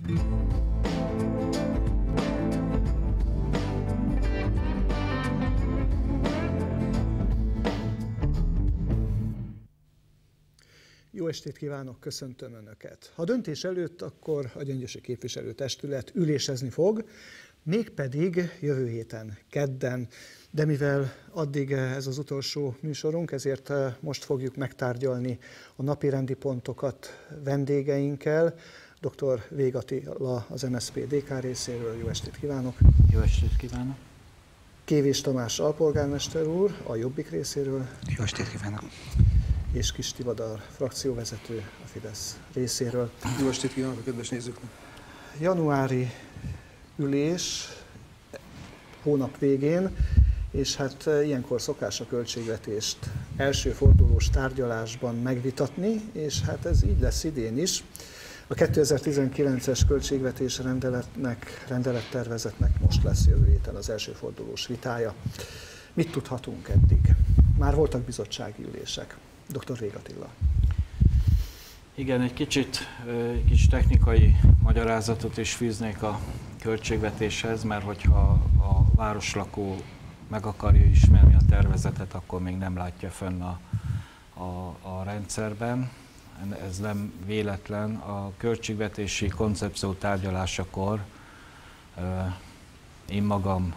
Jó estét kívánok, köszöntöm Önöket! Ha döntés előtt, akkor a Gyöngyösi Képviselőtestület ülésezni fog, mégpedig jövő héten, kedden, de mivel addig ez az utolsó műsorunk, ezért most fogjuk megtárgyalni a napirendi pontokat vendégeinkkel. Dr. Vég Attila, az MSZP DK részéről, jó estét kívánok! Jó estét kívánok! Kévés Tamás alpolgármester úr, a Jobbik részéről. Jó estét kívánok! És Kis Tivadar frakcióvezető a Fidesz részéről. Jó estét kívánok a kedves nézőknek! Januári ülés hónap végén, és hát ilyenkor szokás a költségvetést első fordulós tárgyalásban megvitatni, és hát ez így lesz idén is. A 2019-es költségvetés rendelettervezetnek most lesz jövő héten az első fordulós vitája. Mit tudhatunk eddig? Már voltak bizottsági ülések. Dr. Vég Attila. Igen, egy kicsit technikai magyarázatot is fűznék a költségvetéshez, mert hogyha a városlakó meg akarja ismerni a tervezetet, akkor még nem látja fenn a rendszerben. Ez nem véletlen. A költségvetési koncepció tárgyalásakor én magam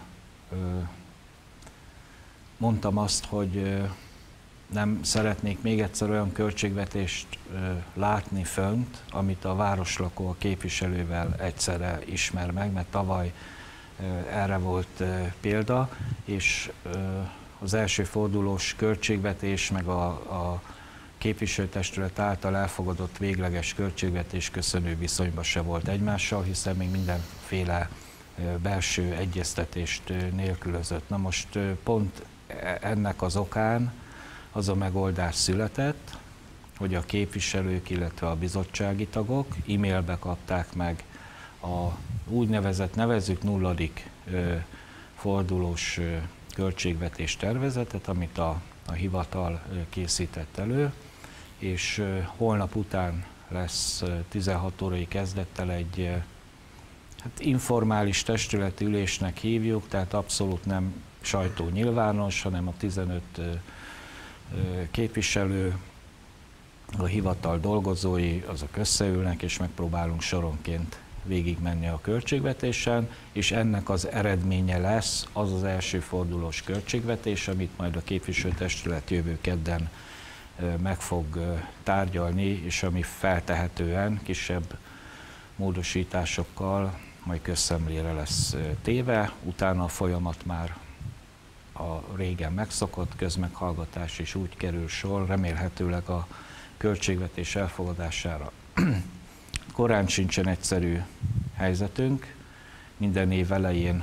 mondtam azt, hogy nem szeretnék még egyszer olyan költségvetést látni fönt, amit a városlakó a képviselővel egyszerre ismer meg, mert tavaly erre volt példa, és az első fordulós költségvetés, meg a képviselőtestület által elfogadott végleges költségvetés köszönő viszonyban se volt egymással, hiszen még mindenféle belső egyeztetést nélkülözött. Na most pont ennek az okán az a megoldás született, hogy a képviselők, illetve a bizottsági tagok e-mailbe kapták meg a úgynevezett, nevezzük nulladik fordulós költségvetés tervezetet, amit a hivatal készített elő, és holnap után lesz 16 órai kezdettel egy informális testületi ülésnek hívjuk, tehát abszolút nem sajtó nyilvános, hanem a 15 képviselő, a hivatal dolgozói, azok összeülnek, és megpróbálunk soronként végigmenni a költségvetésen, és ennek az eredménye lesz az az első fordulós költségvetés, amit majd a képviselőtestület jövő kedden meg fog tárgyalni, és ami feltehetően kisebb módosításokkal majd közszemlére lesz téve, utána a folyamat már a régen megszokott közmeghallgatás is úgy kerül sor, remélhetőleg a költségvetés elfogadására. Korán sincsen egyszerű helyzetünk, minden év elején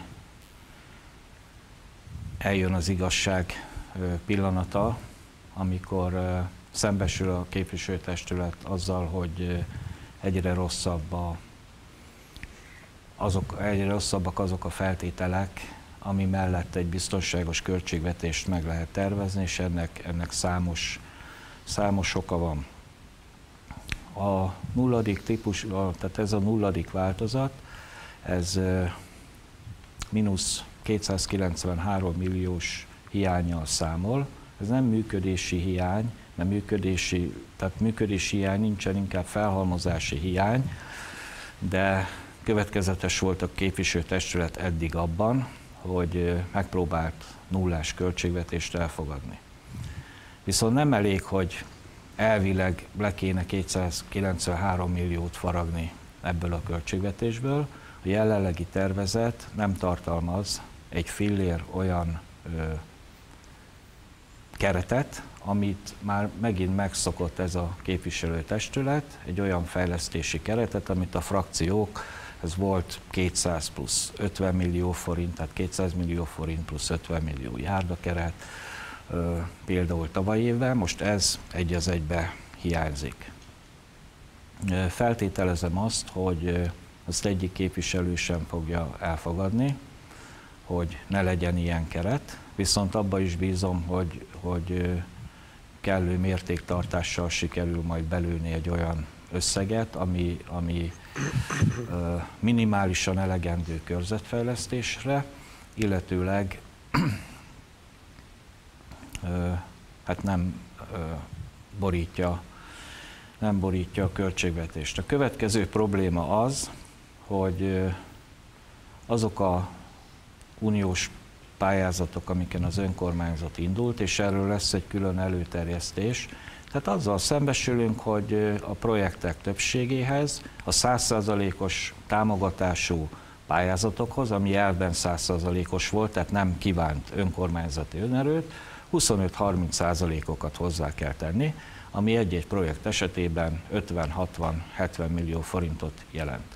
eljön az igazság pillanata, amikor szembesül a képviselőtestület azzal, hogy egyre rosszabbak azok a feltételek, ami mellett egy biztonságos költségvetést meg lehet tervezni, és ennek számos oka van. A nulladik típus, tehát ez a nulladik változat, ez mínusz 293 milliós hiánnyal számol. Ez nem működési hiány, tehát működési hiány nincsen, inkább felhalmozási hiány, de következetes volt a képviselőtestület eddig abban, hogy megpróbált nullás költségvetést elfogadni. Viszont nem elég, hogy elvileg le kéne 293 milliót faragni ebből a költségvetésből. A jelenlegi tervezet nem tartalmaz egy fillér olyan keretet, amit már megint megszokott ez a képviselőtestület, egy olyan fejlesztési keretet, amit a frakciók, ez volt 200 plusz 50 millió forint, tehát 200 millió forint plusz 50 millió járdakeret, például tavaly évben, most ez egy az egybe hiányzik. Feltételezem azt, hogy azt egyik képviselő sem fogja elfogadni, hogy ne legyen ilyen keret, viszont abban is bízom, hogy kellő mértéktartással sikerül majd belőni egy olyan összeget, ami minimálisan elegendő körzetfejlesztésre, illetőleg hát nem borítja a költségvetést. A következő probléma az, hogy azok a uniós pályázatok, amiken az önkormányzat indult, és erről lesz egy külön előterjesztés, tehát azzal szembesülünk, hogy a projektek többségéhez a 100%-os támogatású pályázatokhoz, ami elvben 100%-os volt, tehát nem kívánt önkormányzati önerőt, 25-30%-okat hozzá kell tenni, ami egy-egy projekt esetében 50-60-70 millió forintot jelent.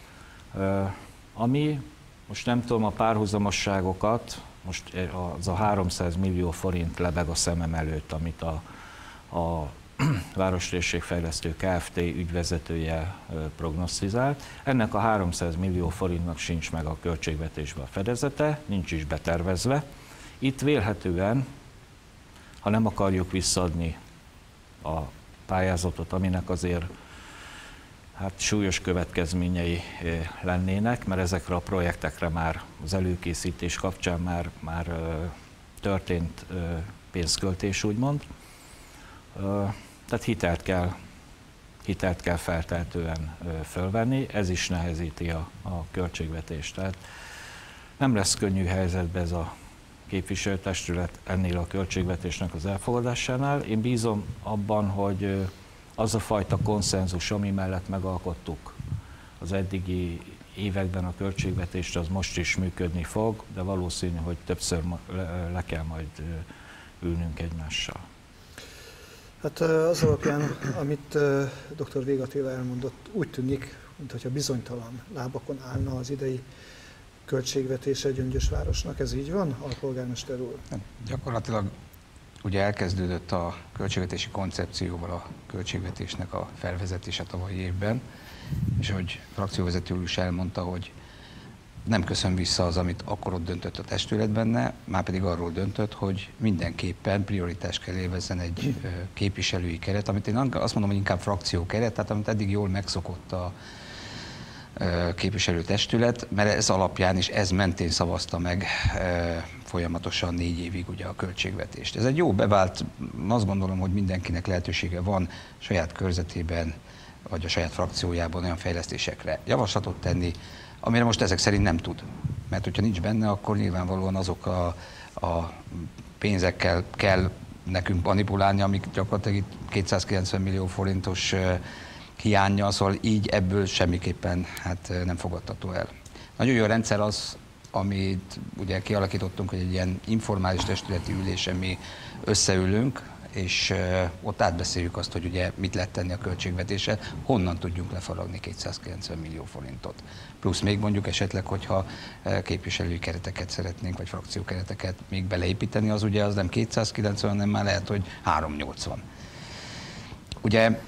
Ami, most nem tudom a párhuzamosságokat, most az a 300 millió forint lebeg a szemem előtt, amit a Várostérségfejlesztő Kft. Ügyvezetője prognosztizált. Ennek a 300 millió forintnak sincs meg a költségvetésben a fedezete, nincs is betervezve. Itt vélhetően, ha nem akarjuk visszaadni a pályázatot, aminek azért hát súlyos következményei lennének, mert ezekre a projektekre már az előkészítés kapcsán már történt pénzköltés, úgymond. Tehát hitelt kell feltehetően fölvenni, ez is nehezíti a költségvetést. Tehát nem lesz könnyű helyzetben ez a képviselőtestület ennél a költségvetésnek az elfogadásánál. Én bízom abban, hogy az a fajta konszenzus, ami mellett megalkottuk az eddigi években a költségvetést, az most is működni fog, de valószínű, hogy többször le kell majd ülnünk egymással. Hát az alapján, amit dr. Végh Attila elmondott, úgy tűnik, mintha bizonytalan lábakon állna az idei költségvetése Gyöngyösvárosnak. Ez így van, alpolgármester úr? Gyakorlatilag ugye elkezdődött a költségvetési koncepcióval a költségvetésnek a felvezetése tavalyi évben, és ahogy frakcióvezető úr is elmondta, hogy nem köszön vissza az, amit akkor ott döntött a testület benne, már pedig arról döntött, hogy mindenképpen prioritás kell élvezzen egy képviselői keret, amit én azt mondom, hogy inkább frakció keret, tehát amit eddig jól megszokott a képviselőtestület, mert ez alapján is ez mentén szavazta meg folyamatosan 4 évig ugye a költségvetést. Ez egy jó bevált, azt gondolom, hogy mindenkinek lehetősége van saját körzetében, vagy a saját frakciójában olyan fejlesztésekre javaslatot tenni, amire most ezek szerint nem tud. Mert hogyha nincs benne, akkor nyilvánvalóan azok a pénzekkel kell nekünk manipulálni, amik gyakorlatilag itt 290 millió forintos hiánnyal, szóval így ebből semmiképpen hát nem fogadható el. Nagyon jó rendszer az, amit ugye kialakítottunk, hogy egy ilyen informális testületi ülésen mi összeülünk, és ott átbeszéljük azt, hogy ugye mit lehet tenni a költségvetéssel, honnan tudjunk lefaragni 290 millió forintot. Plusz még mondjuk esetleg, hogyha képviselői kereteket szeretnénk, vagy frakciókereteket még beleépíteni, az ugye az nem 290, hanem már lehet, hogy 380. Ugye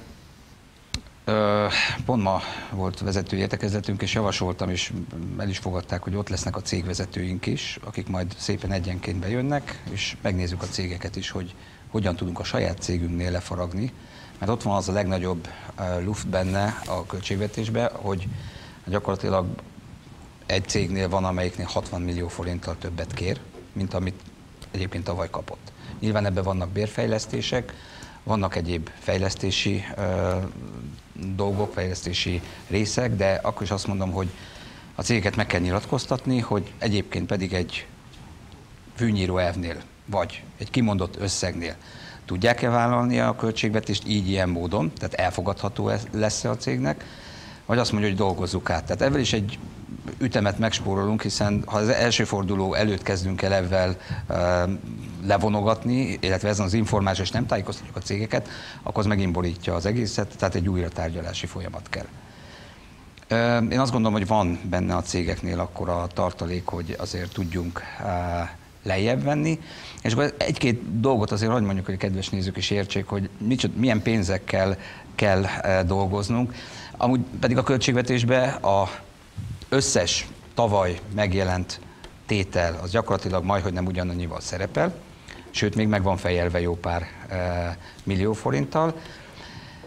pont ma volt vezetői értekezletünk, és javasoltam, és el is fogadták, hogy ott lesznek a cégvezetőink is, akik majd szépen egyenként bejönnek, és megnézzük a cégeket is, hogy hogyan tudunk a saját cégünknél lefaragni, mert ott van az a legnagyobb luft benne a költségvetésben, hogy gyakorlatilag egy cégnél van, amelyiknél 60 millió forinttal többet kér, mint amit egyébként tavaly kapott. Nyilván ebben vannak bérfejlesztések, vannak egyéb fejlesztési dolgok, fejlesztési részek, de akkor is azt mondom, hogy a cégeket meg kell nyilatkoztatni, hogy egyébként pedig egy fűnyíró elvnél, vagy egy kimondott összegnél tudják-e vállalni a költségvetést így ilyen módon, tehát elfogadható lesz-e a cégnek, vagy azt mondja, hogy dolgozzuk át. Tehát ebből is egy ütemet megspórolunk, hiszen ha az első forduló előtt kezdünk el ebben levonogatni, illetve ezen az információ, és nem tájékoztatjuk a cégeket, akkor az megint borítja az egészet, tehát egy újra tárgyalási folyamat kell. Én azt gondolom, hogy van benne a cégeknél akkor a tartalék, hogy azért tudjunk lejjebb venni, és akkor egy-két dolgot azért, hogy mondjuk, hogy a kedves nézők is értsék, hogy milyen pénzekkel kell dolgoznunk. Amúgy pedig a költségvetésben az összes tavaly megjelent tétel, az gyakorlatilag majdhogy nem ugyanannyival szerepel, sőt, még meg van fejelve jó pár millió forinttal.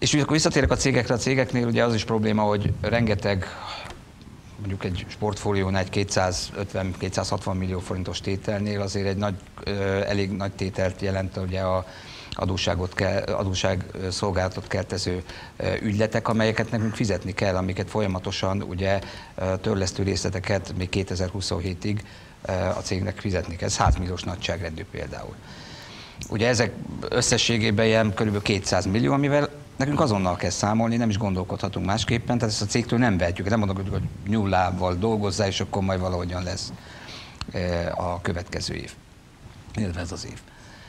És akkor visszatérek a cégekre, a cégeknél ugye az is probléma, hogy rengeteg, mondjuk egy sportfóliónál egy 250-260 millió forintos tételnél azért egy elég nagy tételt jelent ugye a adósságszolgálatot keltező ügyletek, amelyeket nekünk fizetni kell, amiket folyamatosan ugye törlesztő részleteket még 2027-ig a cégnek fizetni kell. Ez 100 milliós nagyságrendű például. Ugye ezek összességében ilyen kb. 200 millió, amivel nekünk azonnal kell számolni, nem is gondolkodhatunk másképpen, tehát ezt a cégtől nem vehetjük, nem mondok, hogy nullával dolgozzá, és akkor majd valahogyan lesz a következő év, illetve ez az év.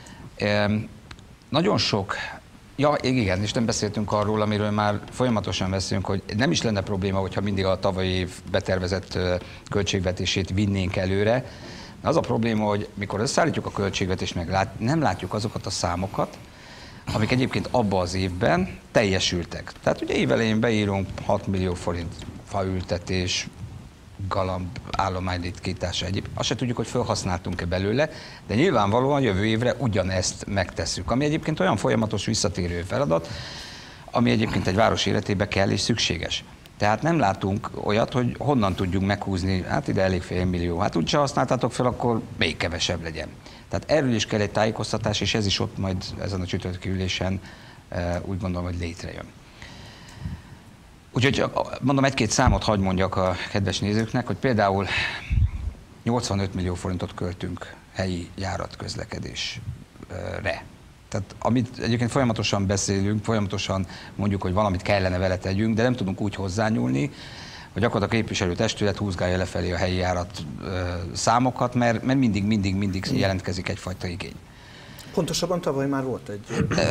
Nagyon sok, igen, és nem beszéltünk arról, amiről már folyamatosan beszélünk, hogy nem is lenne probléma, hogyha mindig a tavalyi év betervezett költségvetését vinnénk előre. Az a probléma, hogy mikor összeállítjuk a költségvetést, meg nem látjuk azokat a számokat, amik egyébként abban az évben teljesültek. Tehát ugye évelején beírunk 6 millió forint faültetés, galamb, állomány ritkítása, egyéb. Azt se tudjuk, hogy felhasználtunk-e belőle, de nyilvánvalóan jövő évre ugyanezt megtesszük, ami egyébként olyan folyamatos visszatérő feladat, ami egyébként egy város életébe kell és szükséges. Tehát nem látunk olyat, hogy honnan tudjuk meghúzni, hát ide elég fél millió, hát úgyse használtátok fel, akkor még kevesebb legyen. Tehát erről is kell egy tájékoztatás, és ez is ott majd ezen a csütörtöki ülésen úgy gondolom, hogy létrejön. Úgyhogy mondom, egy-két számot hadd mondjak a kedves nézőknek, hogy például 85 millió forintot költünk helyi járatközlekedésre. Tehát amit egyébként folyamatosan beszélünk, folyamatosan mondjuk, hogy valamit kellene vele tegyünk, de nem tudunk úgy hozzányúlni, hogy akkor a képviselőtestület húzgálja lefelé a helyi járat számokat, mert mindig jelentkezik egyfajta igény. Pontosabban tavaly már volt egy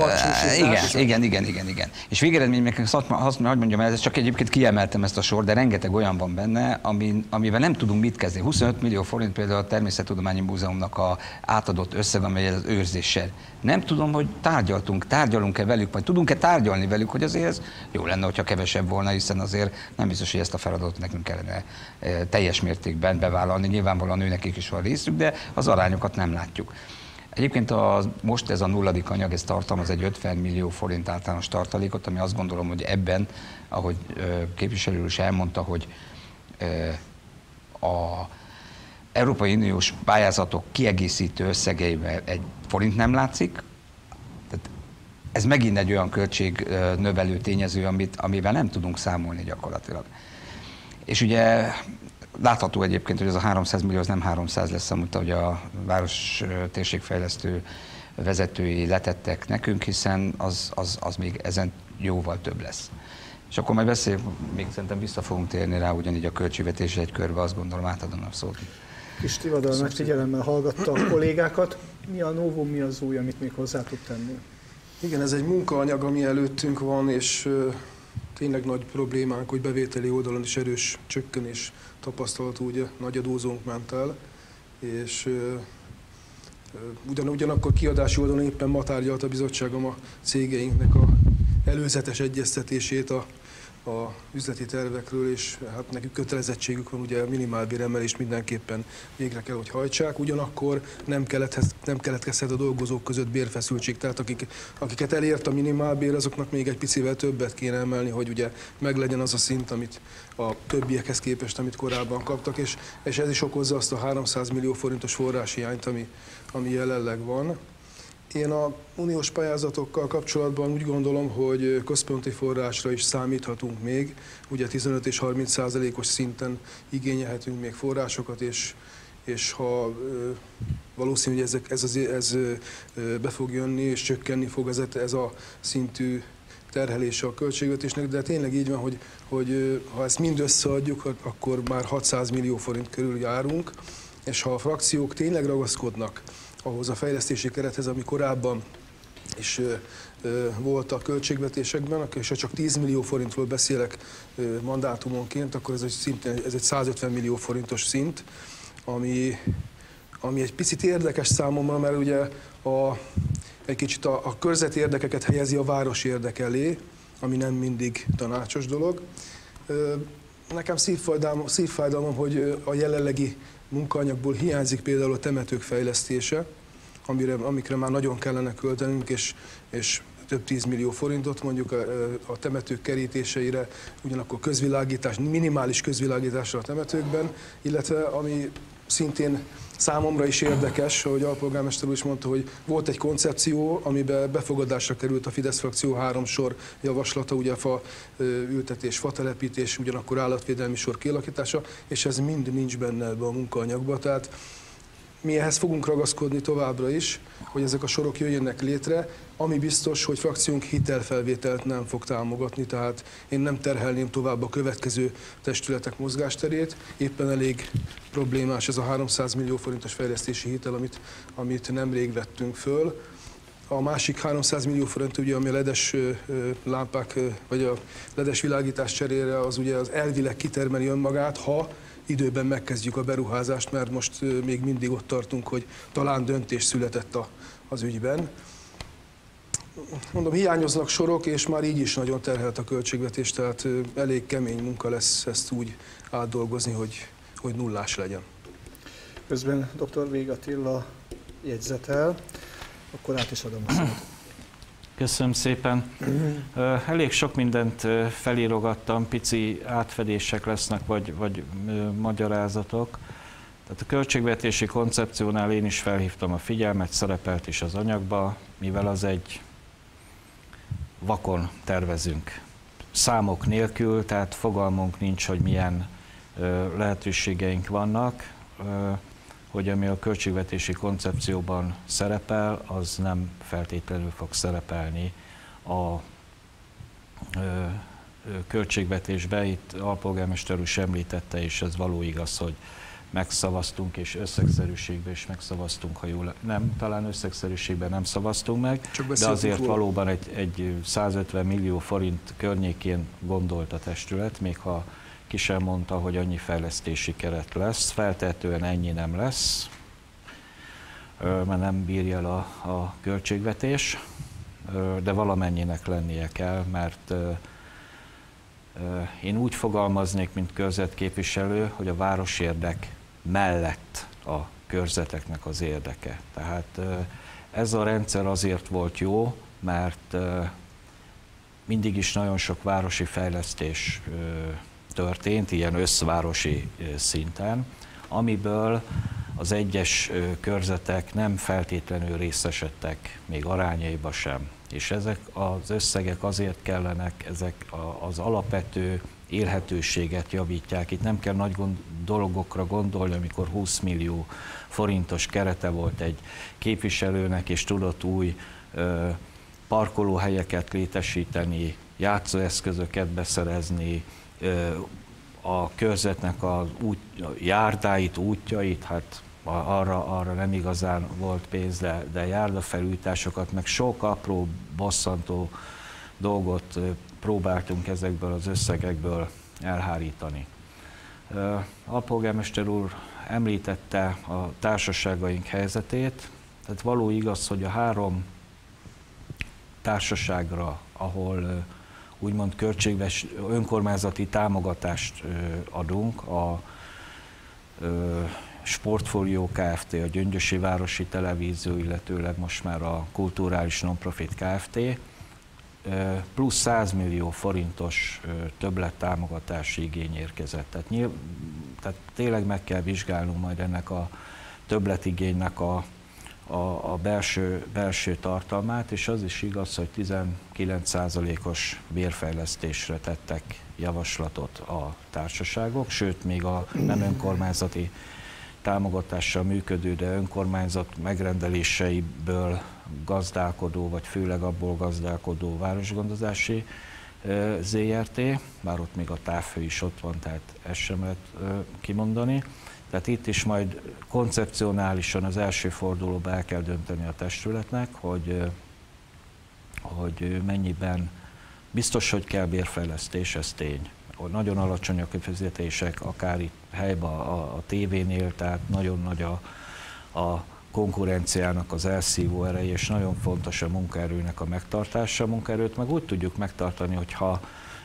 Igen. És végeredményben azt mondjam el, ez csak egyébként kiemeltem ezt a sor, de rengeteg olyan van benne, amivel nem tudunk mit kezdeni. 25 millió forint például a Természettudományi Múzeumnak a átadott összeg, amely az őrzéssel. Nem tudom, hogy tárgyalunk-e velük, vagy tudunk-e tárgyalni velük, hogy azért ez jó lenne, hogyha kevesebb volna, hiszen azért nem biztos, hogy ezt a feladatot nekünk kellene teljes mértékben bevállalni. Nyilvánvalóan őnekik is van részük, de az arányokat nem látjuk. Egyébként most ez a nulladik anyag, ez tartalmaz egy 50 millió forint általános tartalékot, ami azt gondolom, hogy ebben, ahogy képviselő is elmondta, hogy a Európai Uniós pályázatok kiegészítő összegeiben egy forint nem látszik. Tehát ez megint egy olyan költségnövelő tényező, amivel nem tudunk számolni gyakorlatilag. És ugye látható egyébként, hogy ez a 300 millió az nem 300 lesz, amit ugye a város térségfejlesztő vezetői letettek nekünk, hiszen az még ezen jóval több lesz. És akkor majd még szerintem vissza fogunk térni rá, ugyanígy a költségvetésre egy körbe, azt gondolom, átadom a szót. Kis Tivadar nagy figyelemmel hallgatta a kollégákat. Mi a novum, mi az új, amit még hozzá tud tenni? Igen, ez egy munkaanyag, ami előttünk van, és tényleg nagy problémánk, hogy bevételi oldalon is erős csökkenés tapasztalható, ugye nagy adózónk ment el, és ugyanakkor kiadási oldalon éppen ma tárgyalt a bizottságom a cégeinknek a előzetes egyeztetését a üzleti tervekről, és hát nekünk kötelezettségük van, ugye a minimálbér emelést mindenképpen végre kell, hogy hajtsák, ugyanakkor nem keletkezhet a dolgozók között bérfeszültség, tehát akiket elért a minimálbér, azoknak még egy picivel többet kéne emelni, hogy ugye meglegyen az a szint, amit a többiekhez képest, amit korábban kaptak, és ez is okozza azt a 300 millió forintos forráshiányt, ami jelenleg van. Én a uniós pályázatokkal kapcsolatban úgy gondolom, hogy központi forrásra is számíthatunk még. Ugye 15 és 30%-os szinten igényelhetünk még forrásokat, és ha valószínű, hogy ez be fog jönni és csökkenni fog ez a szintű terhelése a költségvetésnek, de tényleg így van, hogy ha ezt mind összeadjuk, akkor már 600 millió forint körül járunk, és ha a frakciók tényleg ragaszkodnak ahhoz a fejlesztési kerethez, ami korábban is volt a költségvetésekben, és ha csak 10 millió forintról beszélek mandátumonként, akkor ez egy 150 millió forintos szint, ami egy picit érdekes számomra, mert ugye egy kicsit a körzeti érdekeket helyezi a város érdek elé, ami nem mindig tanácsos dolog. Nekem szívfájdalmam, hogy a jelenlegi munkaanyagból hiányzik például a temetők fejlesztése, amikre már nagyon kellene költenünk, és több 10 millió forintot mondjuk a temetők kerítéseire, ugyanakkor közvilágítás, minimális közvilágításra a temetőkben, illetve ami szintén számomra is érdekes, ahogy alpolgármester úr is mondta, hogy volt egy koncepció, amiben befogadásra került a Fidesz frakció 3 sor javaslata, ugye a fa ültetés, fatelepítés, ugyanakkor állatvédelmi sor kialakítása, és ez mind nincs benne ebbe a munkaanyagba. Tehát mi ehhez fogunk ragaszkodni továbbra is, hogy ezek a sorok jöjjenek létre, ami biztos, hogy frakciónk hitelfelvételt nem fog támogatni, tehát én nem terhelném tovább a következő testületek mozgásterét. Éppen elég problémás ez a 300 millió forintos fejlesztési hitel, amit nemrég vettünk föl. A másik 300 millió forint, ugye, ami a ledes lámpák, vagy a ledes világítás cserére, az ugye az elvileg kitermeli önmagát, ha időben megkezdjük a beruházást, mert most még mindig ott tartunk, hogy talán döntés született az ügyben. Mondom, hiányoznak sorok, és már így is nagyon terhelt a költségvetés, tehát elég kemény munka lesz ezt úgy átdolgozni, hogy nullás legyen. Közben dr. Vég Attila jegyzetel, akkor át is adom a szót. Köszönöm szépen. Elég sok mindent felírogattam, pici átfedések lesznek, vagy magyarázatok. Tehát a költségvetési koncepciónál én is felhívtam a figyelmet, szerepelt is az anyagba, mivel az egy vakon tervezünk. Számok nélkül, tehát fogalmunk nincs, hogy milyen lehetőségeink vannak, hogy ami a költségvetési koncepcióban szerepel, az nem feltétlenül fog szerepelni a költségvetésbe. Itt alpolgármester úr említette, és ez való igaz, hogy megszavaztunk, és összegszerűségben is megszavaztunk, ha jól nem, talán összegszerűségben nem szavaztunk meg, de azért valóban egy 150 millió forint környékén gondolt a testület, még ha ki sem mondta, hogy annyi fejlesztési keret lesz, feltehetően ennyi nem lesz, mert nem bírja el a költségvetés, de valamennyinek lennie kell, mert én úgy fogalmaznék, mint körzetképviselő, hogy a városérdek mellett a körzeteknek az érdeke. Tehát ez a rendszer azért volt jó, mert mindig is nagyon sok városi fejlesztés történt, ilyen összvárosi szinten, amiből az egyes körzetek nem feltétlenül részesedtek, még arányaiba sem. És ezek az összegek azért kellenek, ezek az alapvető élhetőséget javítják. Itt nem kell nagy dolgokra gondolni, amikor 20 millió forintos kerete volt egy képviselőnek, és tudott új parkolóhelyeket létesíteni, játszóeszközöket beszerezni, a körzetnek a járdáit, útjait, hát arra nem igazán volt pénz, de járdafelújításokat, meg sok apró, bosszantó dolgot próbáltunk ezekből az összegekből elhárítani. Alpolgármester úr említette a társaságaink helyzetét, tehát való igaz, hogy a 3 társaságra, ahol úgymond önkormányzati támogatást adunk, a Sportfólió Kft., a Gyöngyösi Városi Televízió, illetőleg most már a Kulturális Nonprofit Kft. Plusz 100 millió forintos többlettámogatási igény érkezett. Tehát tényleg meg kell vizsgálnunk majd ennek a többletigénynek a belső tartalmát, és az is igaz, hogy 19%-os bérfejlesztésre tettek javaslatot a társaságok, sőt, még a nem önkormányzati támogatással működő, de önkormányzat megrendeléseiből gazdálkodó, vagy főleg abból gazdálkodó városgondozási ZRT, bár ott még a távhő is ott van, tehát ezt sem lehet kimondani. Tehát itt is majd koncepcionálisan az első fordulóban el kell dönteni a testületnek, hogy mennyiben biztos, hogy kell bérfejlesztés, ez tény. Nagyon alacsonyak a fizetések, akár itt helyben a tévénél, tehát nagyon nagy a konkurenciának az elszívó ereje, és nagyon fontos a munkaerőnek a megtartása. A munkaerőt meg úgy tudjuk megtartani, hogyha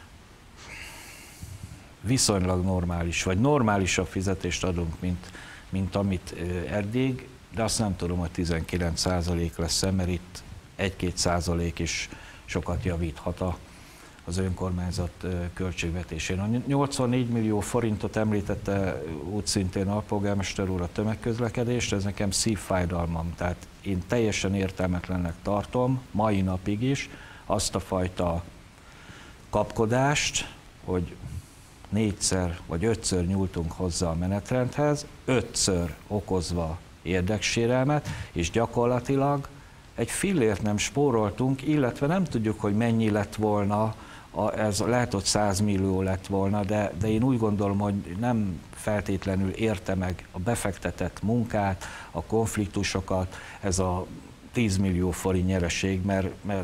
viszonylag normális, vagy normálisabb fizetést adunk, mint amit eddig, de azt nem tudom, hogy 19% lesz, mert itt 1-2% is sokat javíthat az önkormányzat költségvetésén. A 84 millió forintot említette úgy szintén a polgármester úr a tömegközlekedést, ez nekem szívfájdalmam. Tehát én teljesen értelmetlennek tartom, mai napig is, azt a fajta kapkodást, hogy 4-szer vagy 5-ször nyúltunk hozzá a menetrendhez, 5-ször okozva érdeksérelmet, és gyakorlatilag egy fillért nem spóroltunk, illetve nem tudjuk, hogy mennyi lett volna, ez lehet, hogy 100 millió lett volna, de én úgy gondolom, hogy nem feltétlenül érte meg a befektetett munkát, a konfliktusokat, ez a 10 millió forint nyereség, mert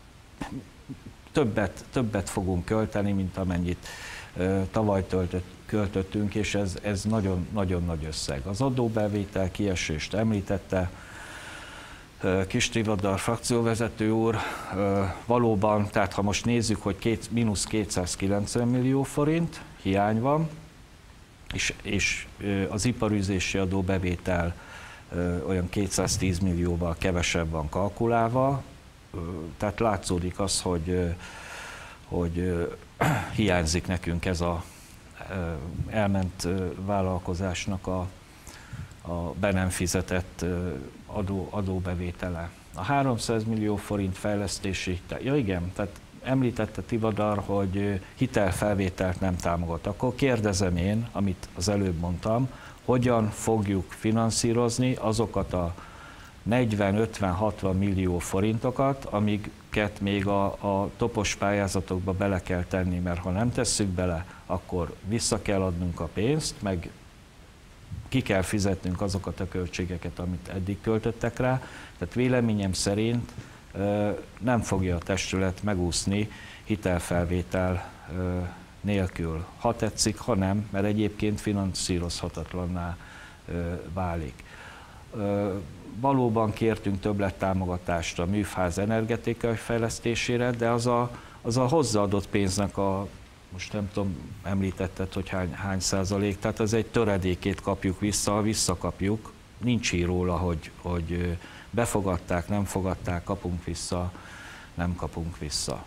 többet fogunk költeni, mint amennyit tavaly költöttünk, és ez nagyon nagy összeg. Az adóbevétel kiesést említette Kis Tivadar frakcióvezető úr, valóban, tehát ha most nézzük, hogy mínusz 290 millió forint hiány van, és az iparűzési adóbevétel olyan 210 millióval kevesebb van kalkulálva, tehát látszódik az, hogy hiányzik nekünk ez a elment vállalkozásnak a be nem fizetett adóbevétele. A 300 millió forint fejlesztési, ja igen, tehát említette Tivadar, hogy hitelfelvételt nem támogat. Akkor kérdezem én, amit az előbb mondtam, hogyan fogjuk finanszírozni azokat a 40-50-60 millió forintokat, amiket még a topos pályázatokba bele kell tenni, mert ha nem tesszük bele, akkor vissza kell adnunk a pénzt, meg ki kell fizetnünk azokat a költségeket, amit eddig költöttek rá. Tehát véleményem szerint nem fogja a testület megúszni hitelfelvétel nélkül. Ha tetszik, ha nem, mert egyébként finanszírozhatatlanná válik. Valóban kértünk többlettámogatást a műfáz energetikai fejlesztésére, de az a hozzáadott pénznek most nem tudom, említetted, hogy hány százalék, tehát az egy töredékét kapjuk visszakapjuk, nincs ír róla, hogy befogadták, nem fogadták, kapunk vissza, nem kapunk vissza.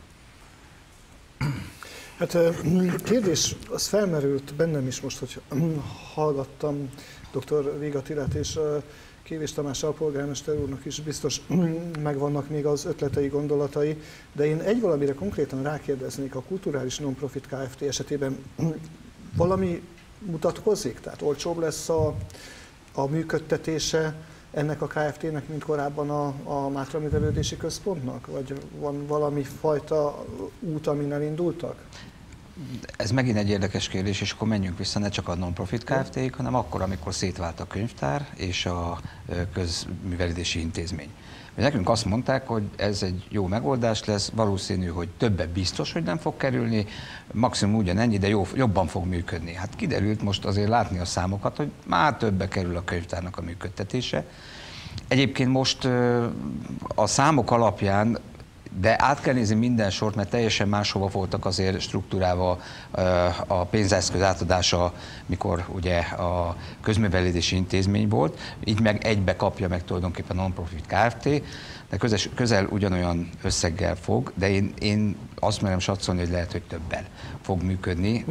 Hát kérdés, az felmerült bennem is most, hogy hallgattam dr. Víg Attilát és Kévés Tamás alpolgármester úrnak is biztos megvannak még az ötletei, gondolatai, de én egy valamire konkrétan rákérdeznék, a Kulturális Nonprofit Kft. Esetében valami mutatkozik? Tehát olcsóbb lesz a működtetése ennek a Kft.-nek, mint korábban a Mátra Művelődési Központnak? Vagy van valami fajta út, amin elindultak? Ez megint egy érdekes kérdés, és akkor menjünk vissza ne csak a non-profit Kft.-ig, hanem akkor, amikor szétvált a könyvtár és a közművelődési intézmény. Nekünk azt mondták, hogy ez egy jó megoldás lesz, valószínű, hogy többet biztos, hogy nem fog kerülni, maximum ugyanennyi, de jobban fog működni. Hát kiderült most azért látni a számokat, hogy már többe kerül a könyvtárnak a működtetése. Egyébként most a számok alapján, de át kell nézni minden sort, mert teljesen máshova voltak azért struktúrálva a pénzeszköz átadása, mikor ugye a közművelődési intézmény volt, így meg egybe kapja meg tulajdonképpen a non-profit Kft., de közel ugyanolyan összeggel fog, de én azt merem satszolni, hogy lehet, hogy többel fog működni,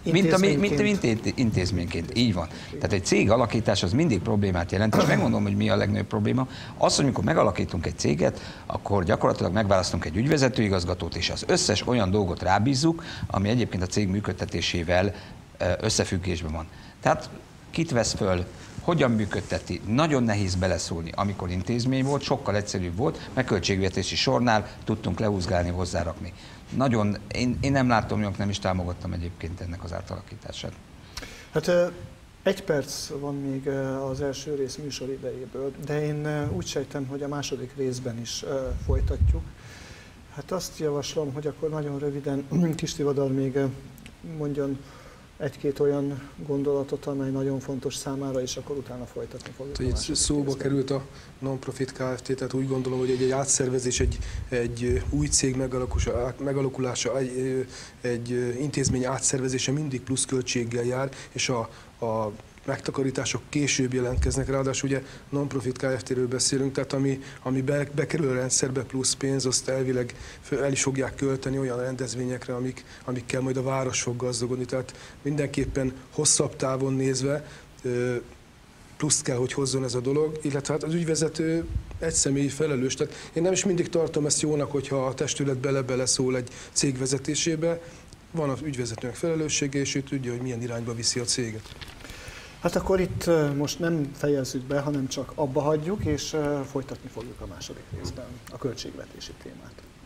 mint intézményként. Így van. Tehát egy cég alakítás az mindig problémát jelent, és megmondom, hogy mi a legnagyobb probléma. Az, hogy amikor megalakítunk egy céget, akkor gyakorlatilag megválasztunk egy ügyvezetőigazgatót, és az összes olyan dolgot rábízzuk, ami egyébként a cég működtetésével összefüggésben van. Tehát kit vesz föl, hogyan működteti, nagyon nehéz beleszólni. Amikor intézmény volt, sokkal egyszerűbb volt, meg költségvetési sornál tudtunk lehúzgálni, hozzárakni. Nagyon, én nem látom, hogy nem is támogattam egyébként ennek az átalakítását. Hát 1 perc van még az első rész műsoridejéből, de én úgy sejtem, hogy a második részben is folytatjuk. Hát azt javaslom, hogy akkor nagyon röviden Kis Tivadar még mondjon 1-2 olyan gondolatot, amely nagyon fontos számára, és akkor utána folytatni fogjuk. Itt szóba került a non-profit Kft., tehát úgy gondolom, hogy egy átszervezés, egy új cég megalakulása, egy intézmény átszervezése mindig pluszköltséggel jár, és a megtakarítások később jelentkeznek, ráadásul ugye non-profit Kft-ről beszélünk, tehát ami bekerül a rendszerbe plusz pénz, azt elvileg el is fogják költeni olyan rendezvényekre, amikkel majd a város fog gazdagodni. Tehát mindenképpen hosszabb távon nézve pluszt kell, hogy hozzon ez a dolog, illetve hát az ügyvezető egyszemélyi felelős. Tehát én nem is mindig tartom ezt jónak, hogyha a testület beleszól egy cég vezetésébe. Van az ügyvezetőnek felelőssége, és ő tudja, hogy milyen irányba viszi a céget. Hát akkor itt most nem fejezzük be, hanem csak abba hagyjuk, és folytatni fogjuk a második részben a költségvetési témát.